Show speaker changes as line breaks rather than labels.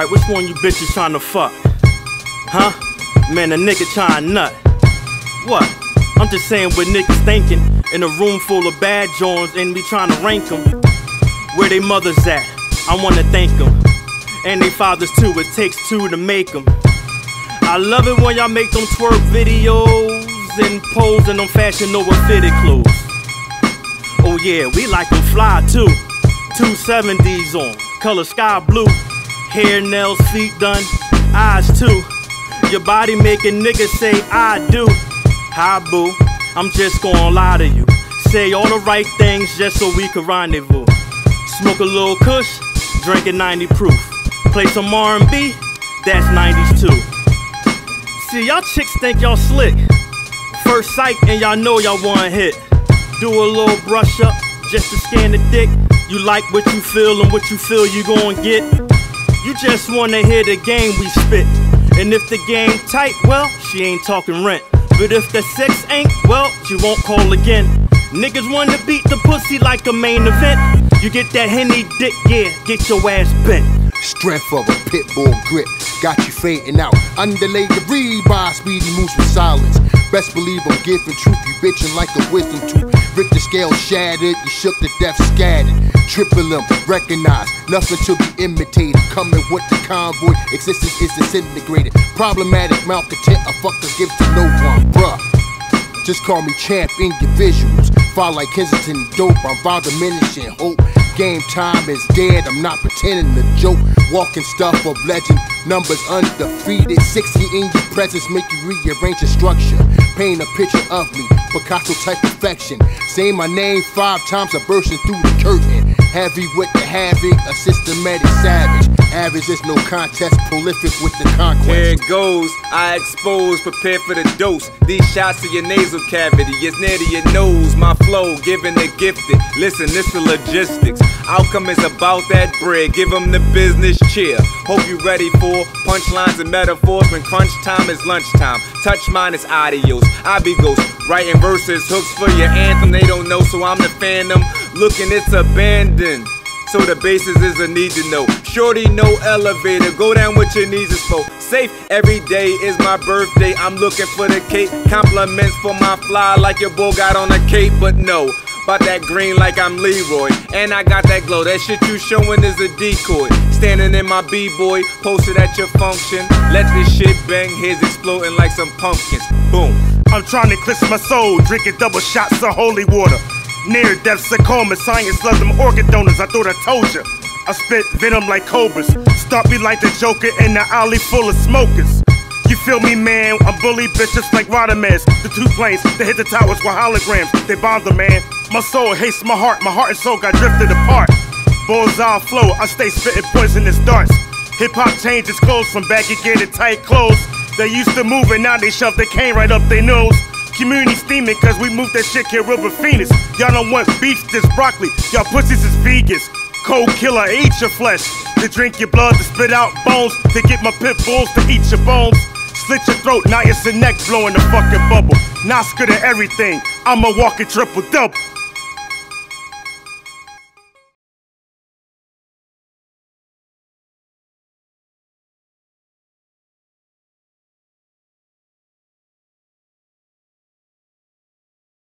Alright, which one you bitches trying to fuck? Huh? Man, a nigga trying nut. What? I'm just saying what niggas thinking. In a room full of bad joints and we trying to rank them. Where they mothers at? I wanna thank them. And they fathers too, it takes two to make them. I love it when y'all make them twerk videos and pose in them Fashion Nova fitted clothes. Oh yeah, we like them fly too. 270s on, color sky blue. Hair, nails, feet done, eyes too. Your body make a nigga say I do. Hi boo, I'm just gonna lie to you. Say all the right things just so we can rendezvous. Smoke a little kush, drink it 90 proof. Play some R&B, that's 90s too. See, y'all chicks think y'all slick. First sight and y'all know y'all want hit. Do a little brush up just to scan the dick. You like what you feel and what you feel you gon' get. You just wanna hear the game we spit. And if the game tight, well, she ain't talking rent. But if the sex ain't, well, she won't call again. Niggas wanna beat the pussy like a main event. You get that Henny dick, yeah, get your ass bent.
Strength of a pit bull grip, got you fainting out. Underlay the rebar, speedy moves with silence. Best believe I'm giving truth, you bitchin' like a wisdom tooth. Richter scale shattered, you shook to death scattered. Triple M, recognized, nothing to be imitated. Coming with the convoy, existence is disintegrated. Problematic, malcontent, a fucker gives to no one, bruh. Just call me champ individuals. Fall like Kensington dope, I'm vow diminishing hope. Game time is dead, I'm not pretending to joke. Walking stuff of legend, numbers undefeated. 60 in your presence make you rearrange the structure. Paint a picture of me, Picasso type perfection. Say my name 5 times, I'm bursting through the curtain. Heavy with the havoc, a systematic savage. Average is no contest, prolific with the conquest.
Here it goes, I expose, prepare for the dose. These shots to your nasal cavity, it's near to your nose. My flow, giving the gifted. Listen, this the logistics. Outcome is about that bread, give them the business cheer. Hope you ready for punchlines and metaphors when crunch time is lunchtime. Touch mine is adios, I be ghost. Writing verses, hooks for your anthem, they don't know, so I'm the phantom. Looking, it's abandoned. So the basis is a need to know. Shorty, no elevator, go down with your knees is for. Safe, every day is my birthday, I'm looking for the cake. Compliments for my fly like your boy got on a cape, but no. About that green like I'm Leroy, and I got that glow, that shit you showing is a decoy. Standing in my b-boy, posted at your function. Let this shit bang, heads exploding like some pumpkins. Boom.
I'm trying to cleanse my soul, drinking double shots of holy water. Near death sarcoma, science love them organ donors, I thought I told ya. I spit venom like cobras, start me like the Joker in the alley full of smokers. You feel me, man? I'm bully bitches like Rodamans. The 2 planes, they hit the towers with holograms. They bomb the man. My soul hates my heart and soul got drifted apart. Bullseye flow, I stay spitting poisonous darts. Hip-hop changes clothes from baggy gear to tight clothes. They used to move and now they shove the cane right up their nose. Community steaming cause we moved that shit, Kid River Phoenix. Y'all don't want beef, just broccoli. Y'all pussies is vegans. Cold killer, eat your flesh. To drink your blood, to spit out bones. To get my pit bulls to eat your bones. Slit your throat, now it's your neck blowing the fucking bubble. Not good at everything, I'm a walking triple double.